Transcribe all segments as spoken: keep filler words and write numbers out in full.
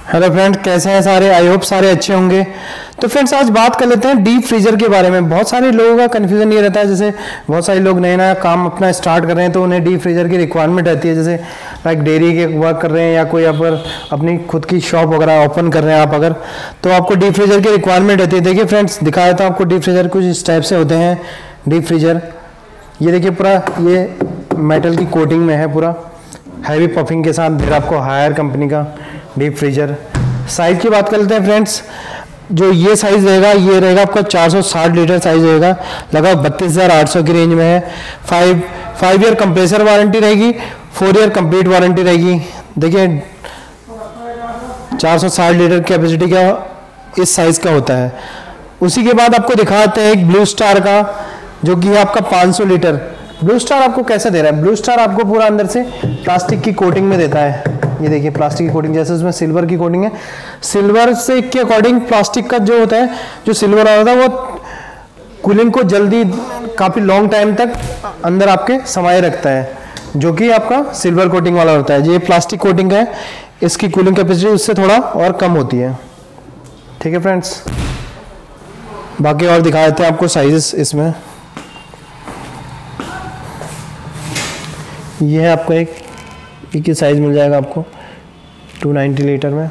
Hello friends, कैसे हैं सारे? आई होप सारे अच्छे होंगे। तो फ्रेंड्स, आज बात कर लेते हैं डीप फ्रीजर के बारे में। बहुत सारे लोगों का कन्फ्यूजन ये रहता है, जैसे बहुत सारे लोग नया नया काम अपना स्टार्ट कर रहे हैं तो उन्हें डीप फ्रीजर की रिक्वायरमेंट रहती है। जैसे लाइक डेयरी के वर्क कर रहे हैं या कोई अगर अपनी खुद की शॉप वगैरह ओपन कर रहे हैं आप अगर, तो आपको डीप फ्रीजर की रिक्वायरमेंट रहती है। देखिए फ्रेंड्स, दिखाया था आपको डीप फ्रीजर कुछ इस टाइप से होते हैं। डीप फ्रीजर ये देखिए पूरा ये मेटल की कोटिंग में है, पूरा हैवी पफिंग के साथ फिर आपको हायर कंपनी का डीप फ्रीजर। साइज की बात कर लेते हैं फ्रेंड्स, जो ये साइज रहेगा ये रहेगा आपका चार सौ साठ लीटर साइज रहेगा, लगभग बत्तीस हज़ार आठ सौ की रेंज में है। Five five year compressor warranty रहेगी, फोर ईयर कंप्लीट वारंटी रहेगी। देखिए चार सौ साठ लीटर कैपेसिटी का इस साइज का होता है। उसी के बाद आपको दिखाते हैं एक ब्लू स्टार का, जो कि आपका पाँच सौ लीटर। ब्लू स्टार आपको कैसे दे रहा है? ब्लू स्टार आपको पूरा अंदर से प्लास्टिक की कोटिंग में देता है। ये देखिए प्लास्टिक की कोटिंग, जैसे उसमें सिल्वर की कोटिंग है। सिल्वर से के अकॉर्डिंग प्लास्टिक का जो होता है, जो सिल्वर होता है वो कूलिंग को जल्दी काफ़ी लॉन्ग टाइम तक अंदर आपके समाये रखता है, जो कि आपका सिल्वर कोटिंग वाला होता है। ये प्लास्टिक कोटिंग है, इसकी कूलिंग कैपेसिटी उससे थोड़ा और कम होती है। ठीक है फ्रेंड्स, बाकी और दिखा देते हैं आपको साइजेस इसमें। ये है आपको एक एक ही साइज मिल जाएगा आपको दो सौ नब्बे लीटर में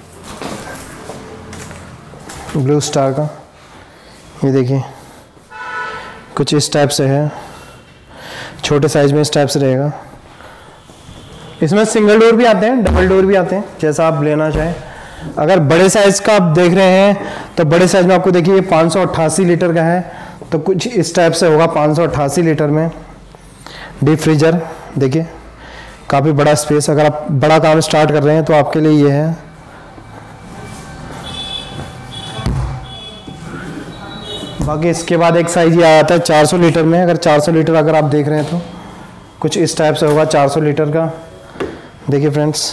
ब्लू स्टार का। ये देखिए कुछ इस टाइप से है, छोटे साइज में इस टाइप से रहेगा। इसमें सिंगल डोर भी आते हैं, डबल डोर भी आते हैं, जैसा आप लेना चाहें। अगर बड़े साइज का आप देख रहे हैं तो बड़े साइज में आपको देखिए ये पाँच सौ अट्ठासी लीटर का है, तो कुछ इस टाइप से होगा पाँच सौ अट्ठासी लीटर में डीप फ्रीजर। देखिए काफ़ी बड़ा स्पेस, अगर आप बड़ा काम स्टार्ट कर रहे हैं तो आपके लिए ये है। बाकी इसके बाद एक साइज ये आ जाता है चार सौ लीटर में। अगर चार सौ लीटर अगर आप देख रहे हैं तो कुछ इस टाइप से होगा चार सौ लीटर का। देखिए फ्रेंड्स,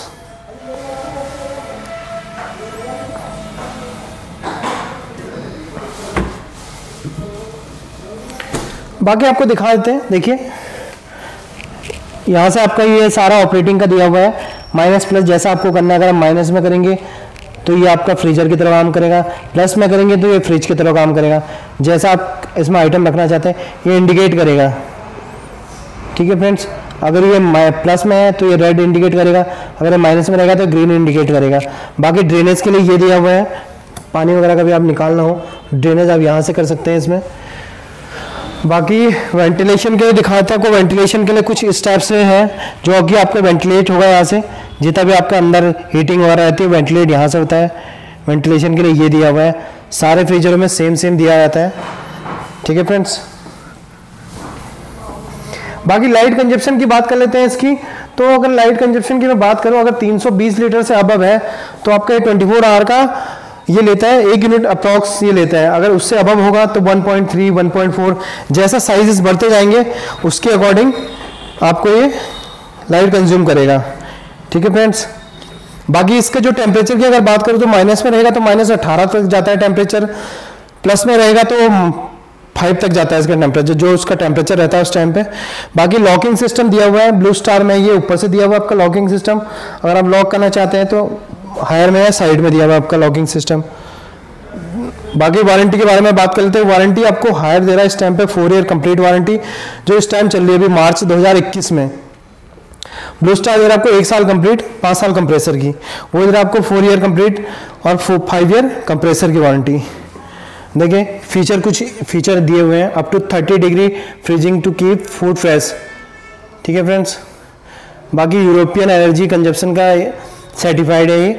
बाकी आपको दिखा देते हैं। देखिए यहाँ से आपका ये सारा ऑपरेटिंग का दिया हुआ है, माइनस प्लस जैसा आपको करना है। अगर आप माइनस में करेंगे तो ये आपका फ्रीजर की तरह काम करेगा, प्लस में करेंगे तो ये फ्रिज की तरह काम करेगा। जैसा आप इसमें आइटम रखना चाहते हैं ये इंडिकेट करेगा। ठीक है फ्रेंड्स, अगर ये प्लस में है तो ये रेड इंडिकेट करेगा, अगर ये माइनस में रहेगा तो ग्रीन इंडिकेट करेगा। बाकी ड्रेनेज के लिए ये दिया हुआ है, पानी वगैरह का भी आप निकालना हो ड्रेनेज आप यहाँ से कर सकते हैं इसमें। बाकी वेंटिलेशन के लिए दिखाते हैं आपको। वेंटिलेशन के लिए कुछ इस टाइप से है, जो कि आपका वेंटिलेट होगा यहाँ से, जितना भी आपका अंदर हीटिंग वगैरह रहती है वेंटिलेट यहाँ से होता है। वेंटिलेशन के लिए ये दिया हुआ है, सारे फ्रीजरों में सेम सेम दिया जाता है। ठीक है फ्रेंड्स, बाकी लाइट कंजप्शन की बात कर लेते हैं इसकी। तो अगर लाइट कंजप्शन की मैं बात करूँ, अगर तीन सौ बीस लीटर से अबव है तो आपका ये ट्वेंटी फोर आवर का ये लेता है, एक यूनिट अप्रॉक्स ये लेता है। अगर उससे अबव होगा तो one point three, one point four, जैसा साइजेस बढ़ते जाएंगे उसके अकॉर्डिंग आपको ये लाइट कंज्यूम करेगा। ठीक है फ्रेंड्स, बाकी इसके जो टेम्परेचर की अगर बात करूँ तो माइनस में रहेगा तो माइनस अट्ठारह तक जाता है टेम्परेचर, प्लस में रहेगा तो फाइव तक जाता है इसका टेम्परेचर, जो उसका टेम्परेचर रहता है उस टाइम पे। बाकी लॉकिंग सिस्टम दिया हुआ है ब्लू स्टार में, ये ऊपर से दिया हुआ है आपका लॉकिंग सिस्टम। अगर आप लॉक करना चाहते हैं तो हायर में है, साइड में दिया हुआ है आपका लॉकिंग सिस्टम। बाकी वारंटी के बारे में बात कर लेते हैं। वारंटी आपको हायर दे रहा है इस टाइम पे, फोर ईयर कंप्लीट वारंटी, जो इस टाइम चल रही है अभी मार्च दो हज़ार इक्कीस में। ब्लू स्टार दे रहा है आपको एक साल कंप्लीट, पाँच साल कंप्रेसर की, वो दे रहा है आपको फोर ईयर कंप्लीट और फाइव ईयर कंप्रेसर की वारंटी। देखिए फीचर कुछ फीचर दिए हुए हैं, up to thirty degree freezing to keep food fresh. ठीक है फ्रेंड्स, बाकी यूरोपियन एनर्जी कंजप्शन का सर्टिफाइड है ये।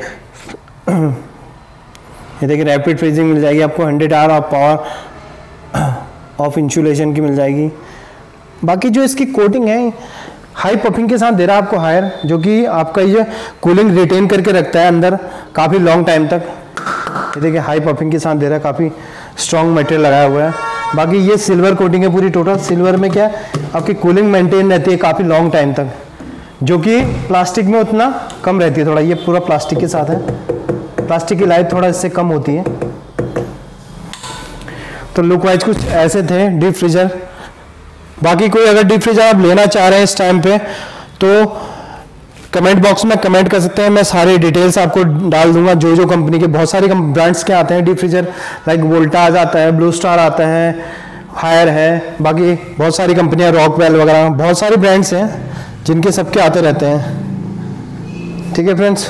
ये देखिए रैपिड फ्रीजिंग मिल जाएगी आपको, hundred hour of power off insulation की मिल जाएगी। बाकी जो इसकी कोटिंग है हाई पफिंग के साथ दे रहा है आपको हायर, जो कि आपका ये कूलिंग रिटेन करके रखता है अंदर काफ़ी लॉन्ग टाइम तक। ये देखिए हाई पफिंग के साथ दे रहा है, काफ़ी स्ट्रॉन्ग मटेरियल लगाया हुआ है। बाकी ये सिल्वर कोटिंग है पूरी टोटल। सिल्वर में क्या आपकी कूलिंग मेंटेन रहती है काफ़ी लॉन्ग टाइम तक, जो कि प्लास्टिक में उतना कम रहती है थोड़ा। ये पूरा प्लास्टिक के साथ है, प्लास्टिक की लाइफ थोड़ा इससे कम होती है। तो लुक वाइज कुछ ऐसे थे डीप फ्रीजर। बाकी कोई अगर डीप फ्रीजर आप लेना चाह रहे हैं इस टाइम पे तो कमेंट बॉक्स में कमेंट कर सकते हैं, मैं सारे डिटेल्स आपको डाल दूंगा। जो जो कंपनी के बहुत सारे ब्रांड्स के आते हैं डीप फ्रीजर, लाइक वोल्टाज आता है, ब्लू स्टार आता है, हायर है, बाकी बहुत सारी कंपनियां, रॉकवेल वगैरह, बहुत सारे ब्रांड्स हैं जिनके सबके आते रहते हैं। ठीक है फ्रेंड्स,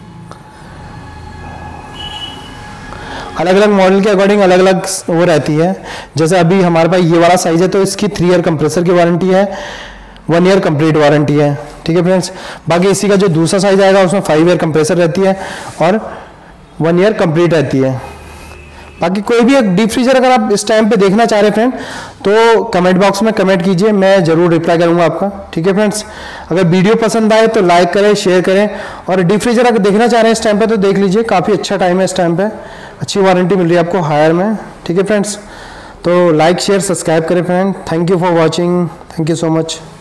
अलग अलग मॉडल के अकॉर्डिंग अलग अलग वो रहती है। जैसे अभी हमारे पास ये वाला साइज है तो इसकी थ्री ईयर कंप्रेसर की वारंटी है, वन ईयर कंप्लीट वारंटी है। ठीक है फ्रेंड्स, बाकी इसी का जो दूसरा साइज आएगा उसमें फाइव ईयर कंप्रेसर रहती है और वन ईयर कंप्लीट रहती है। बाकी कोई भी एक डीप फ्रीजर अगर आप इस टाइम पे देखना चाह रहे हैं फ्रेंड, तो कमेंट बॉक्स में कमेंट कीजिए, मैं जरूर रिप्लाई करूंगा आपका। ठीक है फ्रेंड्स, अगर वीडियो पसंद आए तो लाइक करें, शेयर करें, और डीप फ्रीजर अगर देखना चाह रहे हैं इस टाइम पे तो देख लीजिए, काफ़ी अच्छा टाइम है इस टाइम पे, अच्छी वारंटी मिल रही है आपको हायर में। ठीक है फ्रेंड्स, तो लाइक शेयर सब्सक्राइब करें friend. Thank you for watching, thank you so much.